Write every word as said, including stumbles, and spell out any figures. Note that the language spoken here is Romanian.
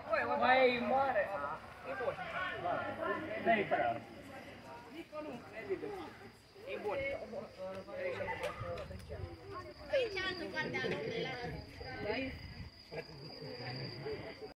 Mai mare. E bun. Nu-i prea. E bun. Păi cealaltă parte a locului ăla.